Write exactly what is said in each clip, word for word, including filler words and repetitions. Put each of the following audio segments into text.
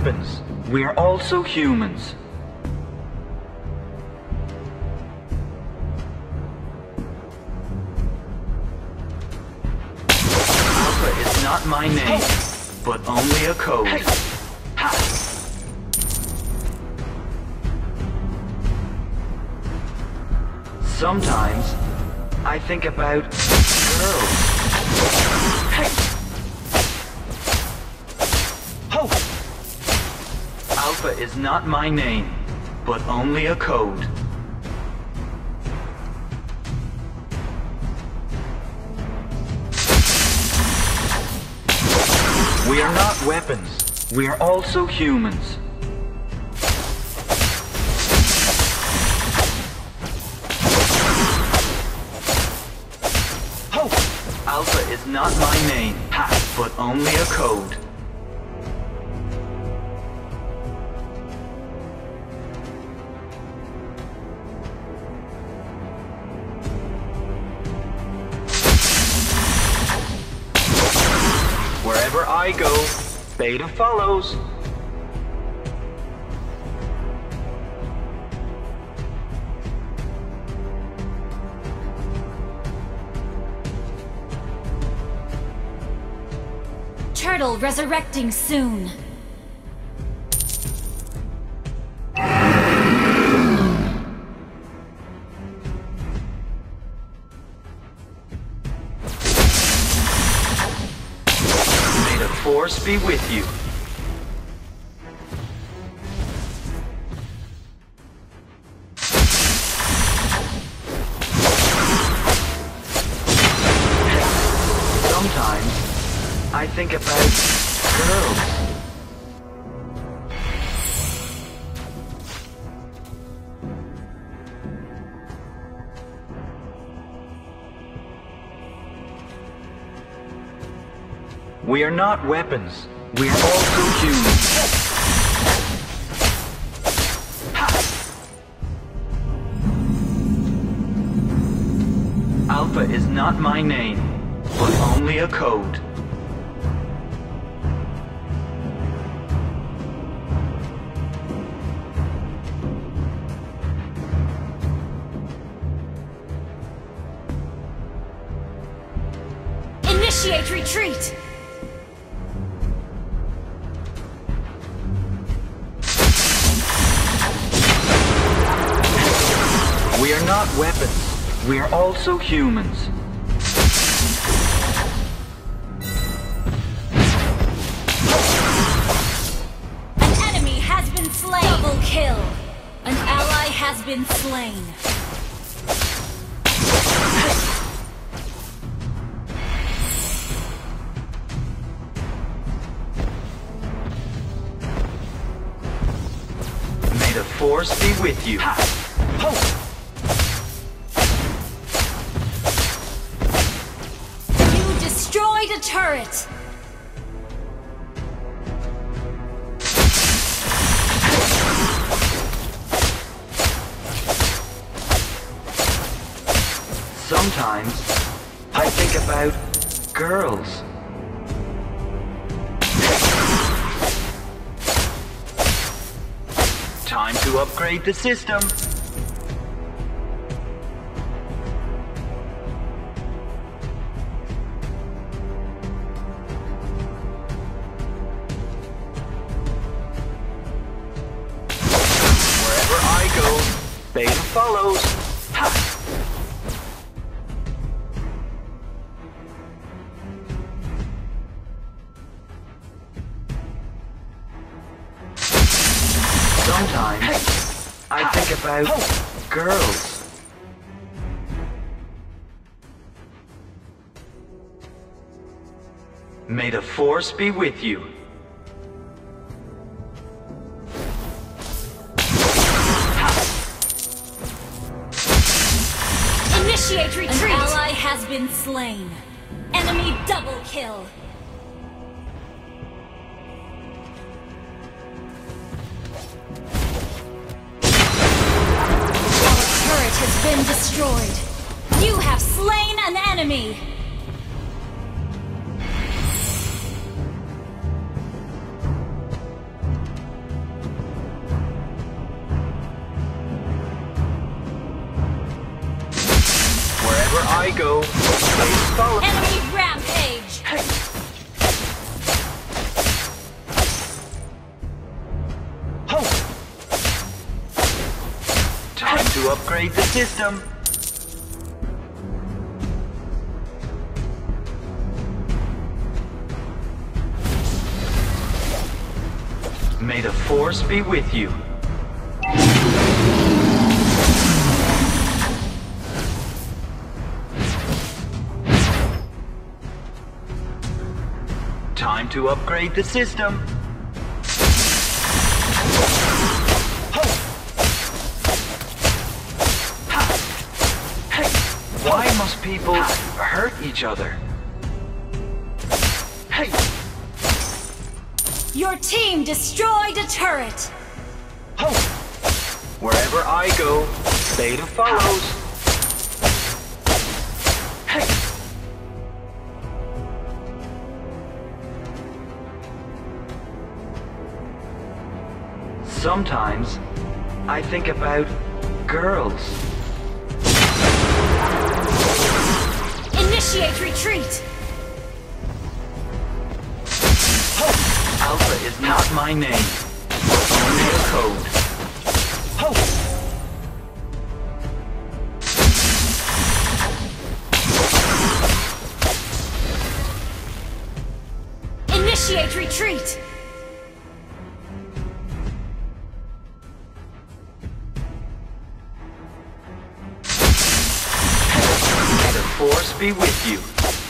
weapons. We're also humans. Alpha is not my name, but only a code. Sometimes, I think about girls. Alpha is not my name, but only a code. We are not weapons. We are also humans. Alpha is not my name, but only a code. Wherever I go, Beta follows. Turtle resurrecting soon. May the Force be with you. Sometimes I think about girls. We are not weapons. We are also humans. Alpha is not my name, but only a code. Initiate retreat! We are not weapons. We are also humans. An enemy has been slain! Double kill! An ally has been slain. May the Force be with you. You destroyed a turret! Sometimes I think about girls. Time to upgrade the system. Wherever I go, Beta follows. Ha! Sometimes I think about girls. May the Force be with you. Initiate retreat! An ally has been slain. Enemy double kill. Has been destroyed. You have slain an enemy. go, please follow. Enemy rampage! Hey. Ho! Time to upgrade the system. May the Force be with you. Time to upgrade the system. Ho! Ha! Hey! Why must people hurt each other? Hey! Your team destroyed a turret! Ho! Wherever I go, Beta follows. Hey! Sometimes, I think about girls. Initiate retreat! Alpha is not my name, only a code. Ho! Initiate retreat! May the Force be with you.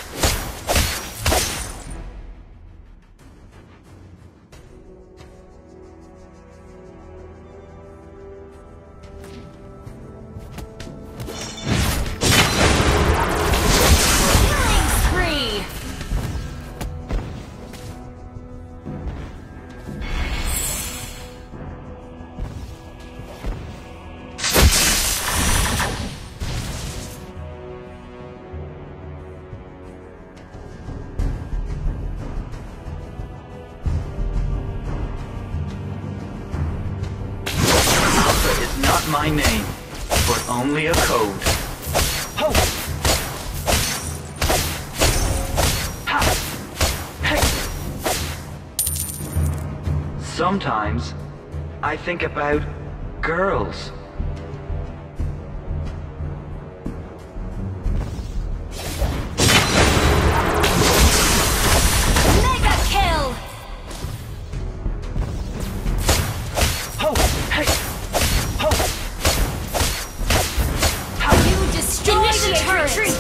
Not my name, but only a code. Ho! Ha! Hey! Sometimes, I think about girls. Mega kill! Ho! Hey! Retreat!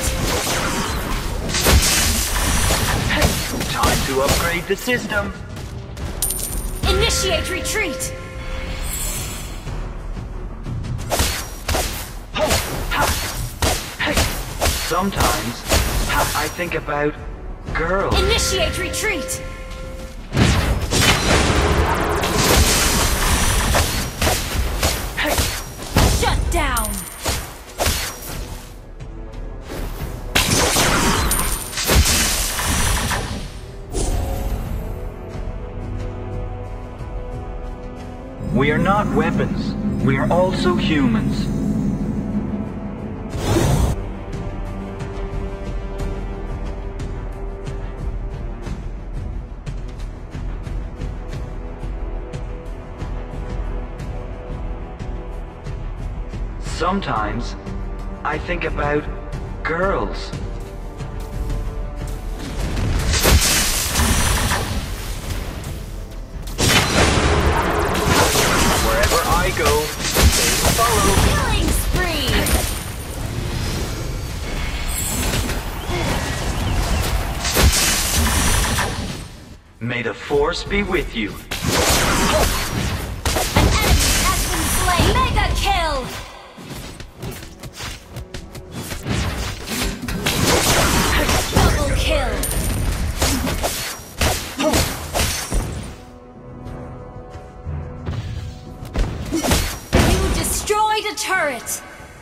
Hey, time to upgrade the system. Initiate retreat! Ho! Ha! Hey! Sometimes, I think about girls. Initiate retreat! Hey! Shut down! We are not weapons. We are also humans. Sometimes, I think about girls. I go, they follow. Killing spree! May the Force be with you. An enemy has been slain! Mega kill! Double kill! Destroyed a turret!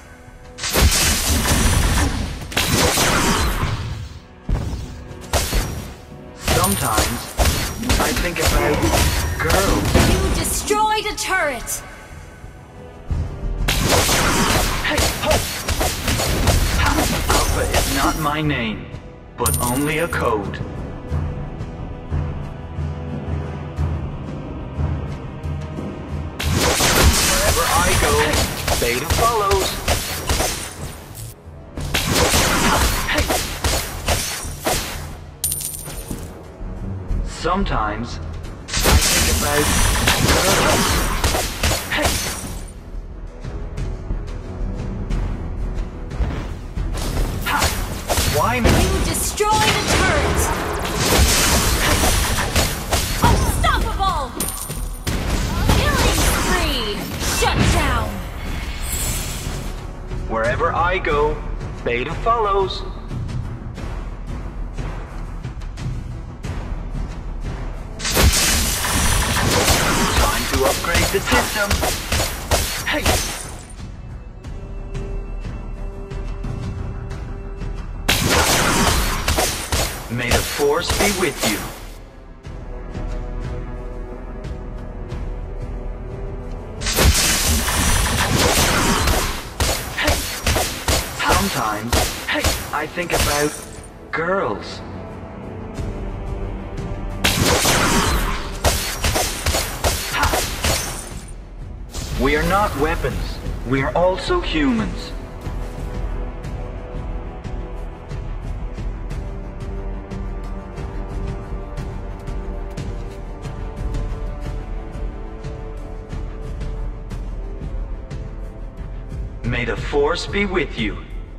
Sometimes, I think about girls. You destroyed a turret! Hey, ho! Alpha is not not my name, but only a code. Wherever I go, beta follows. Sometimes I think about girls. Why me? You destroyed a turret! Unstoppable! Killing spree! Shut down! Wherever I go, beta follows. Time to upgrade the system. Hey! May the Force be with you. Hey! Sometimes, hey, I think about girls. Ha! We are not weapons. We are also humans. May the Force be with you.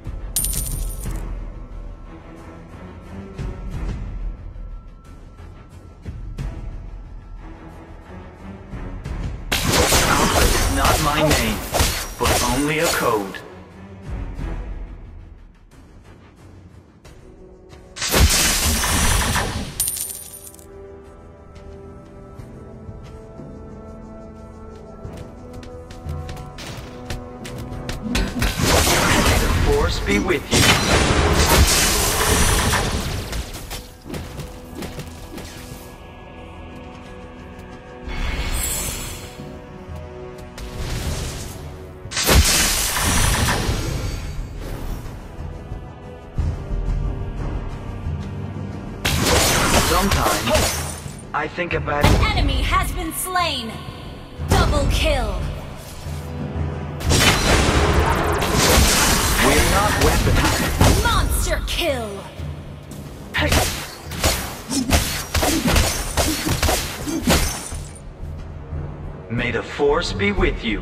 Alpha is not my name, but only a code. Force be with you. Sometimes I think about An enemy has been slain! Double kill! We're not weapons. Monster kill! Hey! May the Force be with you.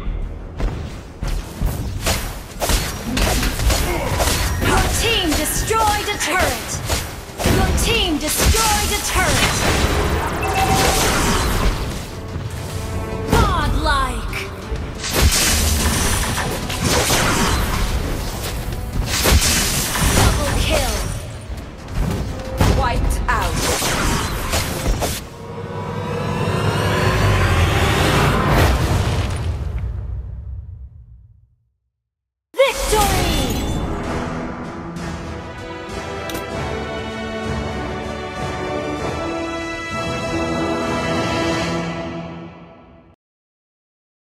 Your team destroyed a turret! Your team destroyed a turret!